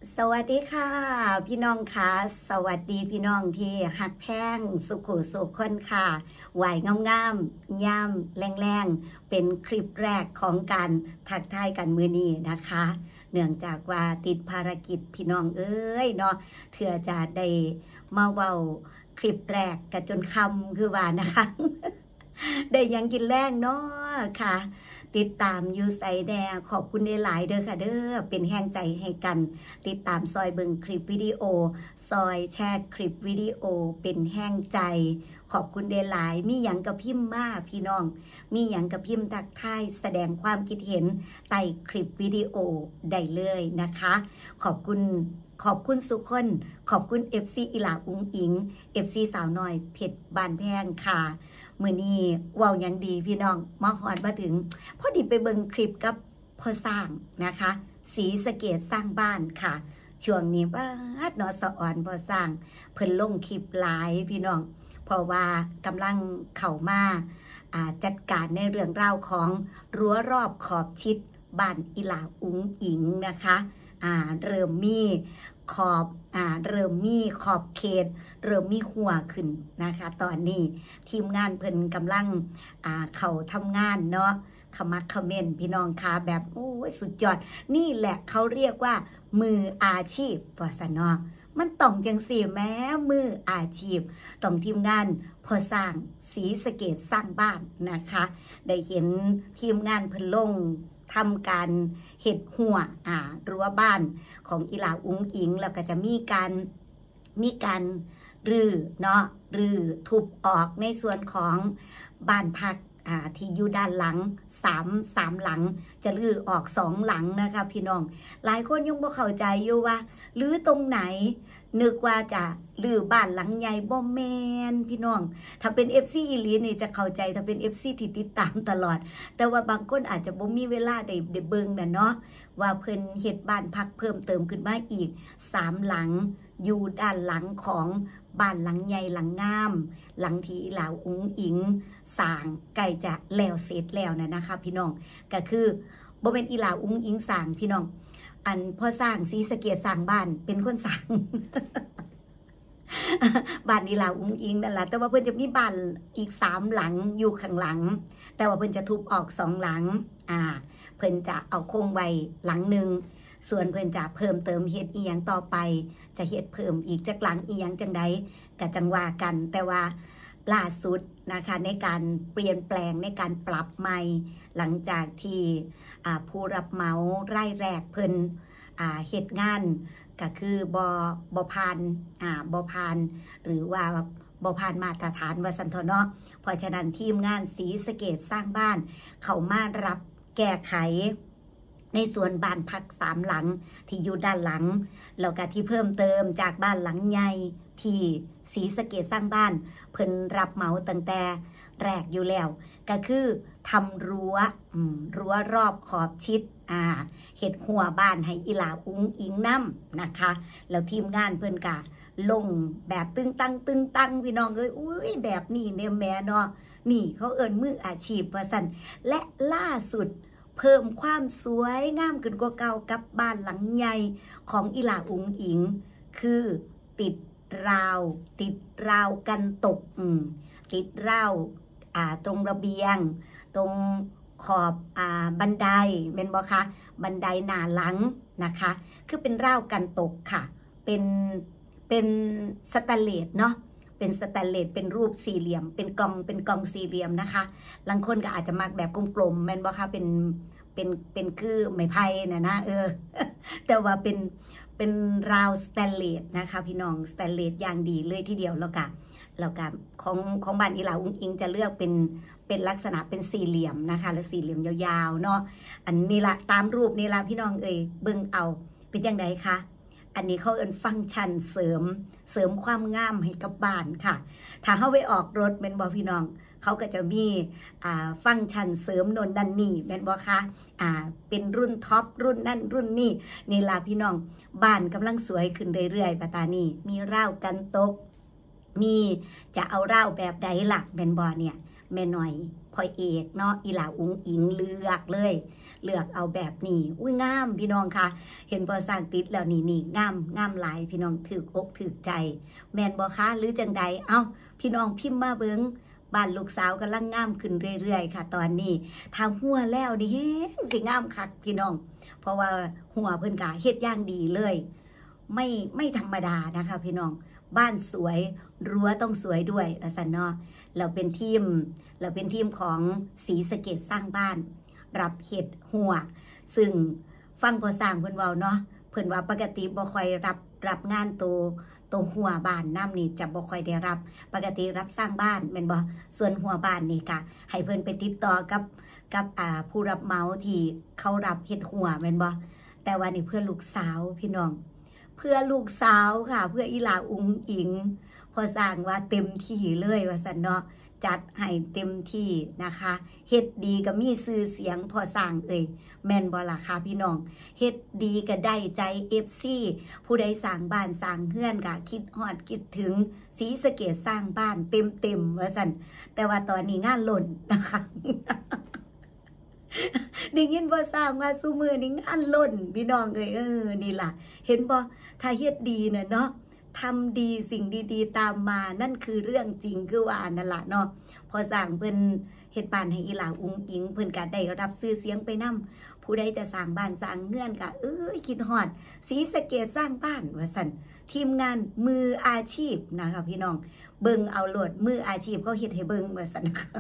สวัสดีค่ะพี่น้องค่ะสวัสดีพี่น้องที่หักแพงสุขุสุขคนค่ะไหวงามๆย่ำแรงๆเป็นคลิปแรกของการทักทายกันมื้อนี้นะคะ เนื่องจากว่าติดภารกิจพี่น้องเอ้ยเนาะเถื่อจะได้มาเว้าคลิปแรกกันจนคำคือว่านะคะ ได้ยังกินแรงเนาะค่ะ ติดตามยูไซแดงขอบคุณหลายๆเด้อค่ะเด้อเป็นแห้งใจให้กัน ติดตามซอยเบิงคลิปวิดีโอซอยแชร์คลิปวิดีโอเป็นแห้งใจ ขอบคุณหลายๆมีหยังกับพิมพ์มาพี่น้อง มีหยังกับพิมพ์ทักทายแสดงความคิดเห็นใต้คลิปวิดีโอได้เลยนะคะ ขอบคุณสุขคนขอบคุณ FC อีหลาอุ้งอิง FC สาวน้อยเพชรบานแพงค่ะมื้อนี้เว้ายังดีพี่น้องมาฮอดมาถึงพอดีไปเบิ่งคลิปกับพ่อสร้างนะคะศรีสะเกษสร้างบ้านค่ะช่วงนี้บ้าดเนาะสะอ่อนพ่อสร้างเพิ่นลงคลิปหลายพี่น้องเพราะว่ากำลังเข้ามาจัดการในเรื่องราวของรั้วรอบขอบชิดบ้านอีหลาอุ้งอิงนะคะเริ่มมีขอบเริ่มมีขอบเขตเริ่มมีหัวขึ้นนะคะตอนนี้ทีมงานเพิ่นกำลังเขาทำงานเนาะขมักเขม้นพี่น้องคะแบบโอ้ยสุดยอดนี่แหละเขาเรียกว่ามืออาชีพว่าซะเนาะมันต้องจังสี่แม้มืออาชีพต้องทีมงานพอสร้างศรีสะเกษสร้างบ้านนะคะได้เห็นทีมงานเพิ่นลงทำการเห็ดหัวรั้วบ้านของอีหลาอุ้งอิงแล้วก็จะมีการรื้อเนาะรื้อทุบออกในส่วนของบ้านพักที่อยู่ด้านหลังสามหลังจะรื้อออก2หลังนะคะพี่น้องหลายคนยังบ่เข้าใจอยู่ว่ารื้อตรงไหนนึกว่าจะรื้อบ้านหลังใหญ่บ่แม่นพี่น้องถ้าเป็น FC อีหลีนี่จะเข้าใจถ้าเป็น FC ที่ติดตามตลอดแต่ว่าบางคนอาจจะบ่มีเวลาได้เบิ่งน่ะเนาะว่าเพิ่นเฮ็ดบ้านพักเพิ่มเติมขึ้นมาอีก3หลังอยู่ด้านหลังของบ้านหลังใหญ่หลังงามหลังที่เหล่าอุ้งอิงสร้างใกล้จะแล้วเสร็จแล้วนะคะพี่น้องก็คือบ่เป็นอีหลาอุ้งอิงสร้างพี่น้องอันพ่อสร้างศรีสะเกษสร้างบ้านเป็นคนสร้าง บ้านอีหลาอุ้งอิงนั่นแหละแต่ว่าเพิ่นจะมีบ้านอีก3หลังอยู่ข้างหลังแต่ว่าเพิ่นจะทุบออก2หลังเพิ่นจะเอาคงไว้หลังหนึ่งส่วนเพิ่นจะเพิ่มเติมเฮ็ดอีหยังต่อไปจะเฮ็ดเพิ่มอีกจากหลังอีหยังจังใดก็จังว่ากันแต่ว่าล่าสุดนะคะในการเปลี่ยนแปลงในการปรับใหม่หลังจากที่ผู้รับเหมารายแรกเพิ่นเฮ็ดงานก็คือบผ่านบผ่านหรือว่าบผ่านมาตรฐานว่าสันทเนาะเพราะฉะนั้นทีมงานศรีสะเกษสร้างบ้านเขามารับแก้ไขในส่วนบ้านพัก3หลังที่อยู่ด้านหลังแล้วก็ที่เพิ่มเติมจากบ้านหลังใหญ่ที่ศรีสะเกษสร้างบ้านเพิ่นรับเหมาตั้งแต่แรกอยู่แล้วก็คือทำรั้วรอบขอบชิดเห็ดหัวบ้านให้อีหลาอุ้งอิงน้ำนะคะแล้วทีมงานเพิ่นกะลงแบบตึงตังพี่น้องเอ้ยอุ้ยแบบนี้เนี่ยแม่เนาะนี่เขาเอิ้นมืออาชีพว่าซั่นและล่าสุดเพิ่มความสวยงามขึ้นกว่าเก่ากับบ้านหลังใหญ่ของอีหลาอุ้งอิงคือติดราวกันตกติดราวตรงระเบียงตรงขอบบันไดเป็นบ่คะบันไดหน้าหลังนะคะคือเป็นราวกันตกค่ะเป็นสแตนเลสเนาะเป็นสแตนเลสเป็นรูปสี่เหลี่ยมเป็นกล่องสี่เหลี่ยมนะคะบางคนก็อาจจะมักแบบกลมๆแม่นบ่คะเป็นคือไม้ไผ่นะแต่ว่าเป็นราวสแตนเลสนะคะพี่น้องสแตนเลสอย่างดีเลยทีเดียวแล้วก็ของบ้านอีหลาอุ้งอิงจะเลือกเป็นลักษณะเป็นสี่เหลี่ยมนะคะและสี่เหลี่ยมยาวๆเนาะอันนี้ละตามรูปนี่ละพี่น้องเบิ่งเอาเป็นยังไงคะอันนี้เขาเอิ้นฟังก์ชันเสริมความงามให้กับบ้านค่ะถ้าเขาไปออกรถเป็นบอพี่น้องเขาก็จะมีฟังก์ชันเสริมนนนั่นนี่เป็นบอคะเป็นรุ่นท็อปรุ่นนั่นรุ่นนี่นี่ล่ะพี่น้องบ้านกำลังสวยขึ้นเรื่อยๆปะตานี่มีราวกันตกมีจะเอาราวแบบใดหลักเป็นบอเนี่ยแม่หน่อยพ่อเอกเนาะอีหลาอุ้งอิงเลือกเลยเลือกเอาแบบนี้อุ้ยงามพี่น้องค่ะเห็นพอสร้างติดแล้วนี่งามหลายพี่น้องถือกถือใจแม่นบ่คะหรือจังใดเอ้าพี่น้องพิมพ์มาเบิ่งบ้านลูกสาวกำลังงามขึ้นเรื่อยๆค่ะตอนนี้ทางหัวแล้วนี่เฮ้สิงามคักพี่น้องเพราะว่าหัวเพิ่นกะเฮ็ดอย่างดีเลยไม่ธรรมดานะคะพี่น้องบ้านสวยรั้วต้องสวยด้วยสันเนาะเราเป็นทีมของศรีสะเกษสร้างบ้านรับเฮ็ดหัวซึ่งฟังพอสร้างเพิ่นเว้าเนาะเพิ่นว่าปกติบ่ค่อยรับงานตัวหัวบ้านน้ำนี่จะบ่ค่อยได้รับปกติรับสร้างบ้านแม่นบ่ส่วนหัวบ้านนี่ก็ให้เพิ่นไปติดต่อกับผู้รับเหมาที่เขารับเฮ็ดหัวแม่นบ่แต่ว่านี่เพื่อลูกสาวพี่น้องเพื่อลูกสาวค่ะเพื่ออีหลาอุ๋งอิงพอสร้างว่าเต็มที่เลยว่าซั่นเนาะจัดให้เต็มที่นะคะเฮ็ดดีก็มีชื่อเสียงพอสร้างแม่นบ่ล่ะค่ะพี่น้องเฮ็ดดีก็ได้ใจ FC ผู้ใดสร้างบ้านสร้างเฮือนก็คิดฮอดคิดถึงศรีสะเกษสร้างบ้านเต็มว่าซั่นแต่ว่าตอนนี้งานล้นนะคะได้ยินพอสร้างมาซุมื้อนี้งานล้นพี่น้องนี่ล่ะเห็นบ่ถ้าเฮ็ดดีน่ะเนาะทำดีสิ่งดีๆตามมานั่นคือเรื่องจริงคือว่านั่นล่ะเนาะพอสร้างเพิ่นเฮ็ดบ้านให้อีหลาอุ้งอิงเพิ่นก็ได้รับชื่อเสียงไปนำผู้ใดจะสร้างบ้านสร้างเรือนก็คิดฮอดศรีสะเกษสร้างบ้านว่าซั่นทีมงานมืออาชีพนะคะพี่น้องเบิ่งเอาโลดมืออาชีพเขาเฮ็ดให้เบิ่งว่าซั่นนะคะ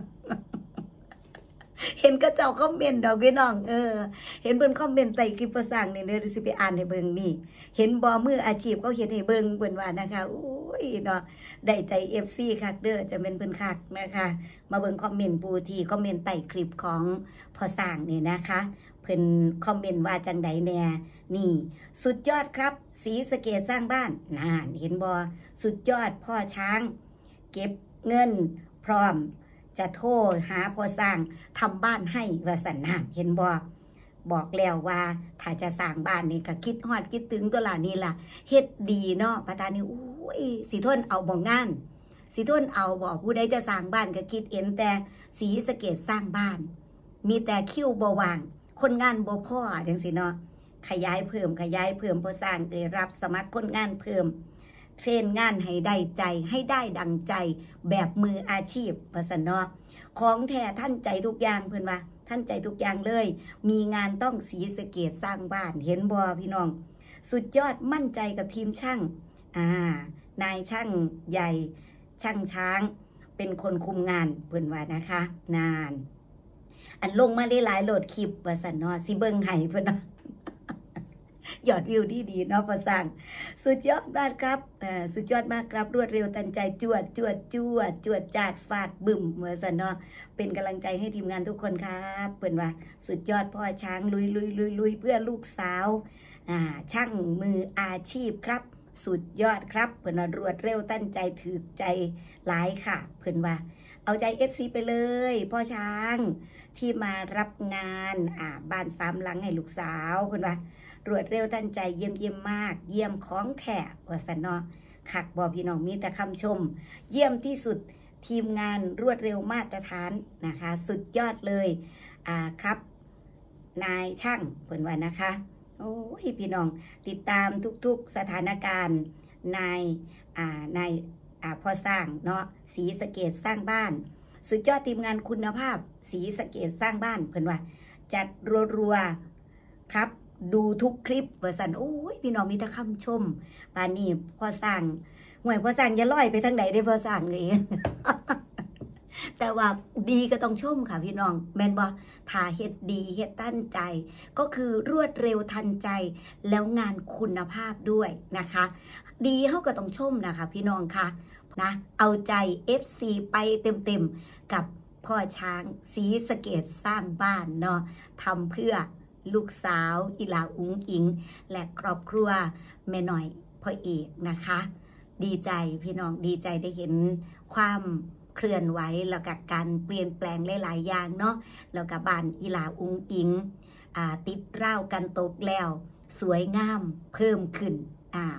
เห็นก็เจ้าคอมเมนต์ดอกพี่น้องเห็นเพิ่นคอมเมนต์ใต้คลิปพอสร้างนี่เด้อสิไปอ่านให้เบิ่งนี่เห็นบ่มืออาชีพเขาเฮ็ดให้เบิ่งเพิ่นว่านะคะโอ้ยเนาะได้ใจ FC คักเด้อจะเป็นเพิ่นคักนะคะมาเบิ่งคอมเมนต์ผู้ที่คอมเมนต์ใต้คลิปของพอสร้างนี่นะคะเพิ่นคอมเมนต์ว่าจังใดแน่นี่สุดยอดครับศรีสะเกษสร้างบ้านนั่นเห็นบ่สุดยอดพ่อช้างเก็บเงินพร้อมจะโทรหาพอสร้างทำบ้านให้ว่าสันนะเห็นบอกแล้วว่าถ้าจะสร้างบ้านนี่ก็คิดฮอดคิดถึงตัวล่ะนี่ล่ะเฮ็ดดีเนาะประธานนี่อุ้ยสิทนเอาบ่งานสิทนเอาบ่ผู้ใดจะสร้างบ้านก็คิดเห็นแต่ศรีสะเกษสร้างบ้านมีแต่คิวบ่ว่างคนงานบ่พอจังซี่เนาะขยายเพิ่มพอสร้างรับสมัครคนงานเพิ่มเทรนงานให้ได้ใจให้ได้ดังใจแบบมืออาชีพว่าซั่นเนาะของแท้ท่านใจทุกอย่างเพิ่นว่าท่านใจทุกอย่างเลยมีงานต้องศรีสะเกษสร้างบ้านเห็นบ่พี่น้องสุดยอดมั่นใจกับทีมช่างนายช่างใหญ่ช่างช้างเป็นคนคุมงานเพิ่นว่านะคะนานอันลงมาได้หลายโหลดคลิปว่าซั่นเนาะสิเบิ่งให้เพิ่นเนาะยอดวิวดีเนาะพอสร้างสุดยอดมากครับสุดยอดมากครับรวดเร็วทันใจจวดจาดฟาดบึ้มว่าซั่นเนาะเป็นกำลังใจให้ทีมงานทุกคนครับเพิ่นว่าสุดยอดพ่อช้างลุยเพื่อลูกสาวช่างมืออาชีพครับสุดยอดครับเพิ่นว่ารวดเร็วตั้นใจถือใจหลายค่ะเพิ่นว่าเอาใจ FC ไปเลยพ่อช้างที่มารับงานบ้าน3หลังให้ลูกสาวเพิ่นว่ารวดเร็วทันใจเยี่ยมมากเยี่ยมของแขกว่าซั่นเนาะคักบ่พี่น้องมีแต่คำชมเยี่ยมที่สุดทีมงานรวดเร็วมาตรฐานนะคะสุดยอดเลยครับนายช่างเพิ่นว่านะคะโอ้ยพี่น้องติดตามทุกๆสถานการณ์นายพอสร้างเนาะศรีสะเกษสร้างบ้านสุดยอดทีมงานคุณภาพศรีสะเกษสร้างบ้านเพิ่นว่าจัดรัวๆครับดูทุกคลิปว่าซั่นโอ้ยพี่น้องมีแต่คำชมป่านนี้พอสร้างห่วยพอสร้างอย่าลอยไปทางใดได้พอสร้างเอง แต่ว่าดีก็ต้องชมค่ะพี่น้องแม่นบ่ถ้าเฮ็ดดีเฮ็ดตั้งใจก็คือรวดเร็วทันใจแล้วงานคุณภาพด้วยนะคะดีเฮาก็ต้องชมนะคะพี่น้องค่ะนะเอาใจ FC ไปเต็มๆกับพ่อช้างศรีสะเกษสร้างบ้านเนาะทำเพื่อลูกสาวอีหลาอุ๋งอิงและครอบครัวแม่หน่อยพ่อเอกนะคะดีใจพี่น้องดีใจได้เห็นความเคลื่อนไหวแล้วกับการเปลี่ยนแปลงหลายๆอย่างเนาะแล้วกับบ้านอีหลาอุ๋งอิงติดร่าวกันตกแล้วสวยงามเพิ่มขึ้น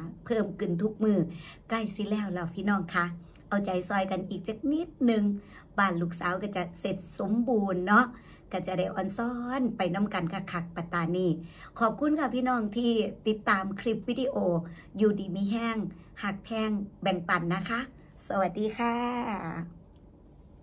ทุกมือใกล้สิแล้วพี่น้องคะเอาใจซอยกันอีกจักนิดนึงบ้านลูกสาวก็จะเสร็จสมบูรณ์เนาะก็จะได้ออนซ้อนไปน้ำกันคักๆปัตตานีขอบคุณค่ะพี่น้องที่ติดตามคลิปวิดีโออยู่ดีมีแห้งหักแพงแบ่งปันนะคะ สวัสดีค่ะ